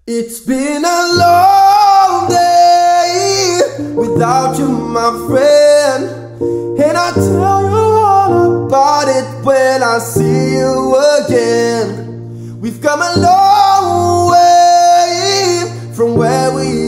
It's been a long day without you, my friend, and I'll tell you all about it when I see you again. We've come a long way from where we